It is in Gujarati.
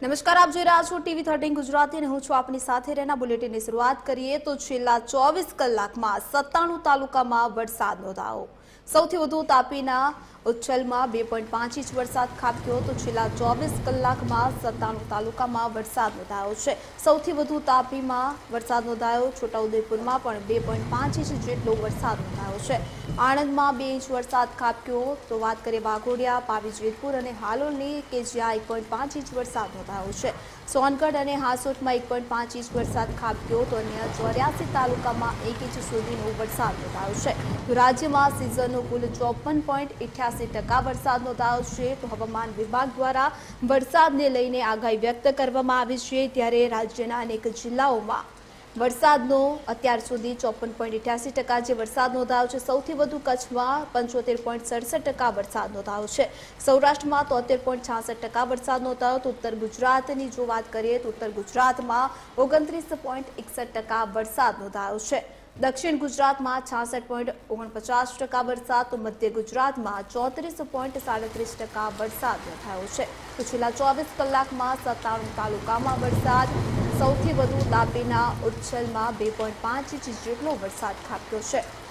નમસ્કાર, આપ જોઈ રહ્યા છો TV13 ગુજરાતી અને હું છું આપની સાથે રહેના બુલેટિનની શરૂઆત કરીએ તો છેલ્લા 24 કલાકમાં 97 તાલુકામાં વરસાદ નોંધાયો। સૌથી વધુ તાપીના ઉચ્છલમાં 2.5 ઇંચ વરસાદ ખાબક્યો તો છેલ્લા 24 કલાકમાં 97 તાલુકામાં વરસાદ નોંધાયો છે। સૌથી વધુ તાપીમાં વરસાદ નોંધાયો। છોટાઉદેપુરમાં પણ 2.5 ઇંચ જેટલો વરસાદ નોંધાયો છે। આણંદમાં 2 ઇંચ વરસાદ ખાબક્યો તો વાત કરીએ વાઘોડિયા, પાવી જેતપુર અને હાલોલની કે જ્યાં 1.5 ઇંચ વરસાદ નોંધાયો છે। સોનગઢ અને હાસોટમાં 1.5 ઇંચ વરસાદ ખાબક્યો તો અન્ય 84 તાલુકામાં 1 ઇંચ સુધીનો વરસાદ નોંધાયો છે। રાજ્યમાં સિઝનનો કુલ 54.88% વરસાદ નોંધાયો છે। તો હવામાન વિભાગ દ્વારા વરસાદને લઈને આગાહી વ્યક્ત કરવામાં આવી છે, ત્યારે રાજ્યના અનેક જિલ્લાઓમાં વરસાદનો અત્યાર સુધી 54.88% જે વરસાદ નોંધાયો છે। સૌથી વધુ કચ્છમાં 75.67% વરસાદ નોંધાયો છે। સૌરાષ્ટ્રમાં 73.66% વરસાદ નોંધાયો તો ઉત્તર ગુજરાતની જો વાત કરીએ તો ઉત્તર ગુજરાતમાં 29.61% વરસાદ નોંધાયો છે। દક્ષિણ ગુજરાતમાં 66.49% વરસાદ તો મધ્ય ગુજરાતમાં 34.37% વરસાદ નોંધાયો છે। તો છેલ્લા 24 કલાકમાં 97 તાલુકામાં વરસાદ, સૌથી વધુ તાપીના ઉચ્છલમાં 2.5 ઇંચ જેટલો વરસાદ ખાબક્યો છે।